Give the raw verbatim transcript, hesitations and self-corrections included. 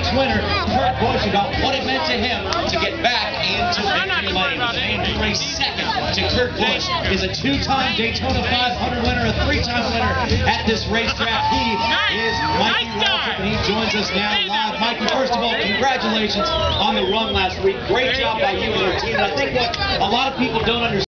winner, Kurt Busch, about what it meant to him to get back into victory lane. And to race second to Kurt Busch is a two-time Daytona five hundred winner, a three-time winner at this racetrack. He is Mikey Waltrip, and he joins us now live. Mikey, first of all, congratulations on the run last week. Great job by you and your team. And I think what a lot of people don't understand